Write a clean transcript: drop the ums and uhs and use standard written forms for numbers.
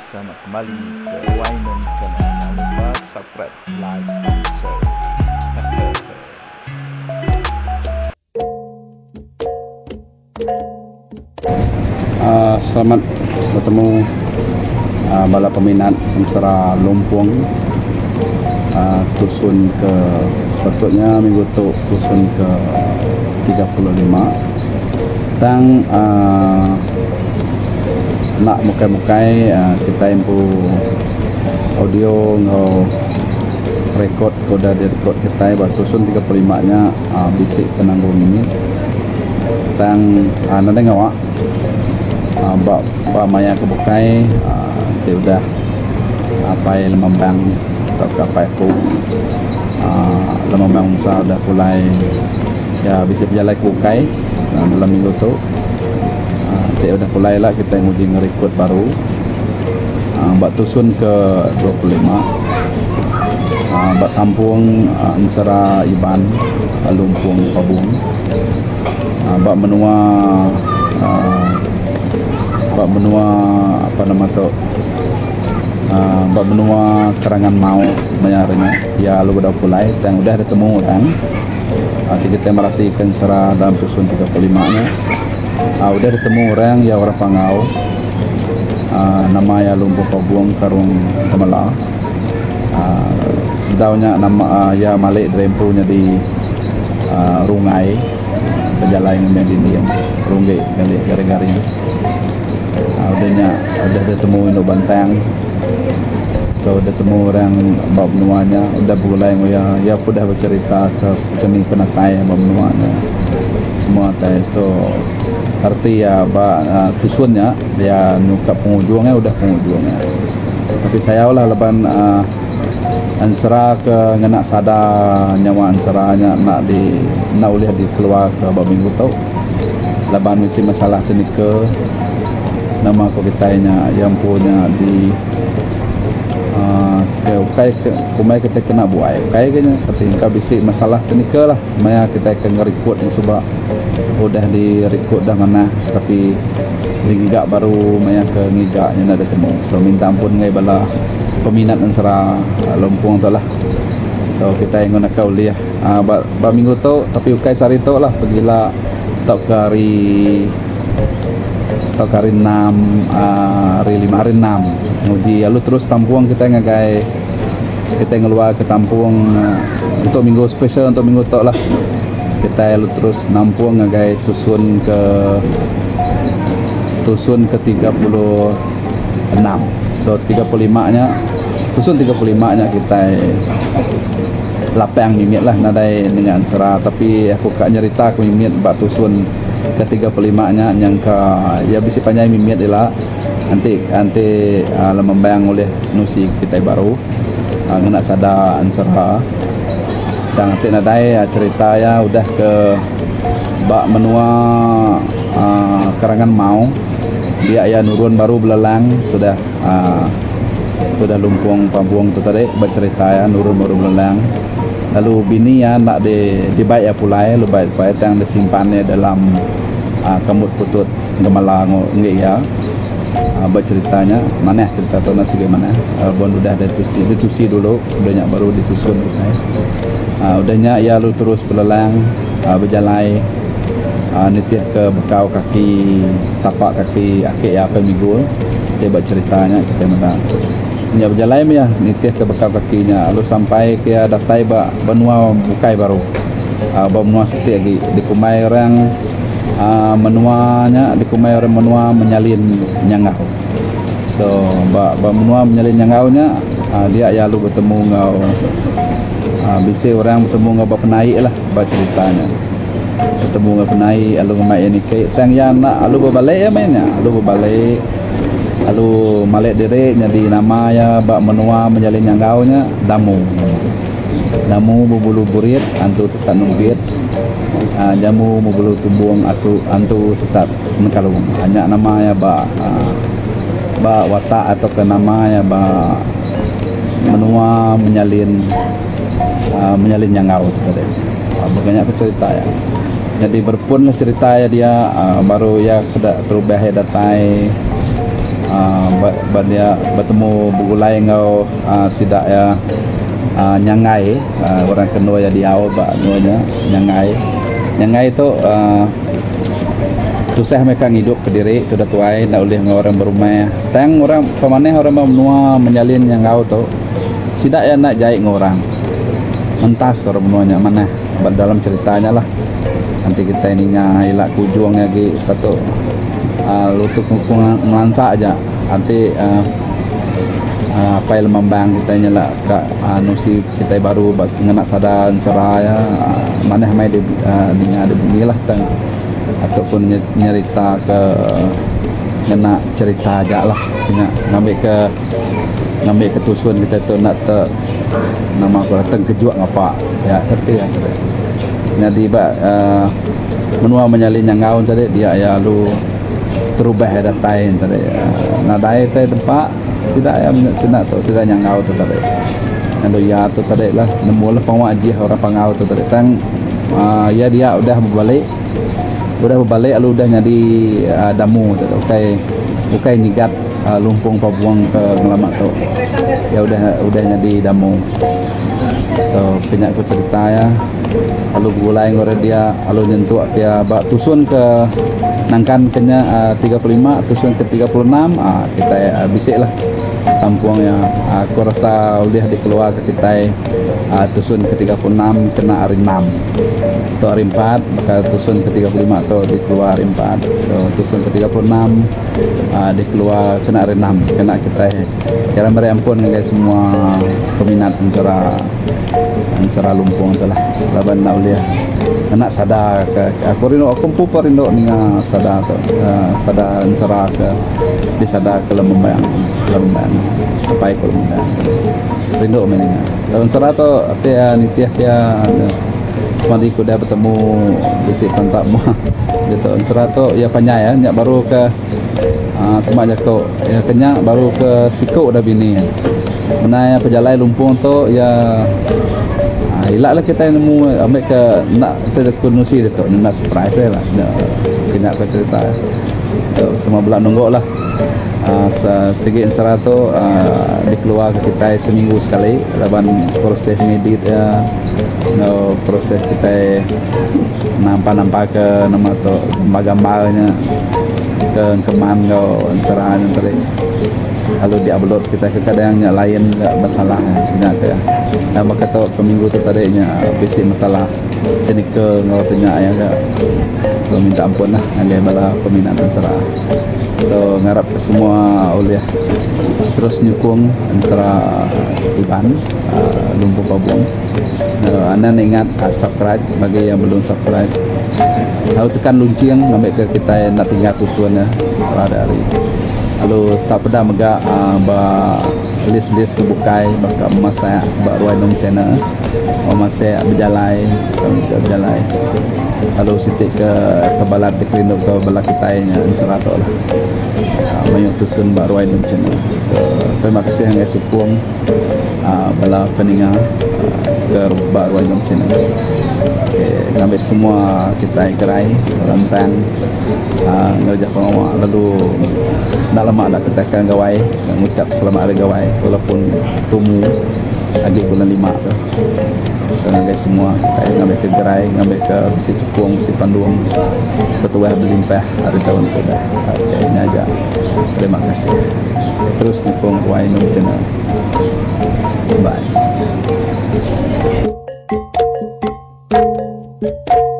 selamat kembali ke Wainan Channel. Jangan lupa subscribe, like, dan share. Selamat bertemu bala peminat Ansara Lumpuang. Tusun ke sepatutnya minggu tu tusun ke 35 tang nak mukai-mukai kita impu audio ngau rekod koda di rekod kita buat tusun 35 nya bisik penanggung ini tang nada ngawa ba maya kebukai dia udah apa lemambang atau kapai ku lemambang usaha udah mulai ya bisa berjalan kebukai dalam minggu tu dia udah mulai lah kita nguji ngerekod baru buat tusun ke 25 buat kampung Ansara Iban Lumpuang Pabung buat menua apa nama tu buat menua kerangan mau menyaranya ya lu udah mulai dan udah ketemu orang kita merhatikan secara dalam tusun 35 nya udah ketemu orang ya orang Pangau nama ya Lumpuang Pabung Karung Kemala sebenarnya nama ya Malik Drempunya di Rungai berjalan yang di Rungai kali gara-garanya udah ketemu Indo Bantang so udah temu orang bab menuanya udah mulai ya udah bercerita ke kini penatai bab menuanya semua teh itu arti ya tusunnya ya nuka pengunjungnya udah pengunjungnya tapi saya lah leban Ansara ke ngenak sada nyawa Ansaranya nak uliah di keluar ke bab minggu tau leban mesti masalah teknik nama ko kitanya yang punya di kumai kita kena buai kayaknya ketika bisik masalah teknikal lah maya kita akan nge-record ni sebab udah di-record dah mana tapi ngigak baru maya ke ngigaknya ada temu so minta ampun ngai bala peminat Ansara Lumpuang tu lah so kita ingon nak uliah ba minggu tu tapi ukai sari tu lah pergilah tak ke hari 6 hari 5 hari 6 nguji lalu terus tampuang kita ngagai kita ngeluar ke tampung untuk minggu spesial untuk minggu tok lah kita lalu terus nampuang ngagai tusun ke 36 so 35 nya tusun 35 nya kita lapang mimit lah nadai dengan Ansara tapi aku kak nyerita aku mimit bak tusun ke 35 nya yang ke ya bisi panjang mimit ila nanti lemembang oleh nusi kita baru ngena sada Ansara dan nanti nadai cerita ya udah ke bak menua kerangan mau dia ya nurun baru belelang sudah Lumpuang Pabung tu tadi bercerita ya nurun baru belelang lalu bini ya nak dibaik ya pulai lu baik yang disimpannya dalam kemut putut gemala nggak ya berceritanya mana cerita tu nasi gimana bon udah ada ditusi dulu udahnya baru disusun udahnya ya lu terus belelang berjalan nitih ke bekau kaki tapak kaki akik ya apa minggu dia berceritanya kita mana nya berjalan ya nitih ke bekau kakinya lalu sampai ke datai benua bukai baru benua seti lagi di kumai orang menuanya di kumai orang menua menyalin nyangau so menua menyalin nyangaunya dia ya lu bertemu ngau bisa orang bertemu ngau penai lah ceritanya bertemu ngau penai lalu ngemai ini ke tang ya nak lalu berbalik ya mainnya lalu berbalik lalu Malik diri jadi nama ya bak menua menjalin nyanggaunya damu bubulu burit antu sesat nubit jamu bubulu tubuang asu antu sesat nekalung hanya nama ya bak watak atau ke nama ya bak menua menyalin nyanggau tadi banyak cerita ya jadi berpun lah cerita ya dia baru ya sudah terubah ya datai lepas dia bertemu begulai ngau sidak ya nyangai orang Keno ya diau ba ngonya nyangai itu susah mereka hidup ke diri tu dah tuai nak oleh orang berumah tang orang pemaneh orang menua menyalin yang kau tu sidak ya nak jahit orang mentas orang menuanya mana dalam ceritanya lah nanti kita ini ngahilak kujuang lagi tato lutuk melansak aja nanti apa yang membang kita nyala kak nusi kita baru ngenak sadar seraya mana mai di ada bunyilah tang ataupun nyerita ke kena cerita aja lah ngambil ketusun kita tu nak nama aku datang kejuak ngapa ya tapi ya jadi menua menyalin yang ngau tadi dia ya lu terubah datai tadi nadai tadi tempat sudah ya cina tu sudah yang ngau tu tadi yang ya tu tadi lah nemu lah pengwajih orang pengau tu tadi tang ya dia udah berbalik lalu udah jadi damu tu bukai nyigat lumpung pabuang ke ngelamak tu ya udah jadi damu so banyak aku cerita ya lalu gulai ngore dia lalu nyentuh dia bak tusun ke nangkan kenya 35 tusun ke 36 kita bisik lah tampuangnya aku rasa udah dikeluar ke kita tusun ke 36 kena hari 6 atau hari 4 bakal tusun ke 35 atau dikeluar hari 4 so tusun ke 36 dikeluar kena hari 6 kena kita cara mereka ampun guys semua peminat ansara lumpung tu lah laban nak uliah nak sadar ke aku pun rindu ni sadar tu sadar ansara ke disadar ke lembayang apa itu lembayang rindu meninggal tahun ansara tu artinya nitiah dia mari aku dah bertemu bisik pantak mu gitu ansara tu ya panjang ya nyak baru ke semak jako ya kenyak baru ke sikuk dah bini sebenarnya pejalai lumpung tu ya hilak lah kita nemu ambil ke nak kita konusi dia tu nak surprise lah kenyak ke cerita so, semua bulan nungguk lah segi ansara tu dikeluar ke kita seminggu sekali laban proses medit ya proses kita nampak ke nama tu gambar-gambarnya ke keman kau ansara yang tadi lalu di-upload kita ke kadangnya lain enggak masalah ya ke dan maka tu minggu tu tadinya basic masalah jadi ke ngau tanya ya ke minta ampun lah dengan bala peminat ansara so ngarap semua oleh terus nyukung ansara Iban Lumpur Pabuang anda ingat subscribe bagi yang belum subscribe lalu tekan lonceng sampai ke kita nak tinggal tusuan pada hari lalu tak pernah megak list kebukai baka masa baru nom channel masa berjalai lalu sitik ke kebalat dikerindu ke bala kitanya ansara tu lah mayung tusun baru nom channel terima kasih yang sukung bala peninga ke baru nom channel ngambil semua kita gerai lantang ngerja pengawal lalu nak lama nak katakan gawai mengucap selamat hari gawai walaupun tumu lagi bulan 5 tu dengan guys semua kita ngambil ke gerai ngambil ke besi cukung besi panduang bertuah berlimpah hari tahun tu dah ini aja terima kasih terus dukung Wainum Channel bye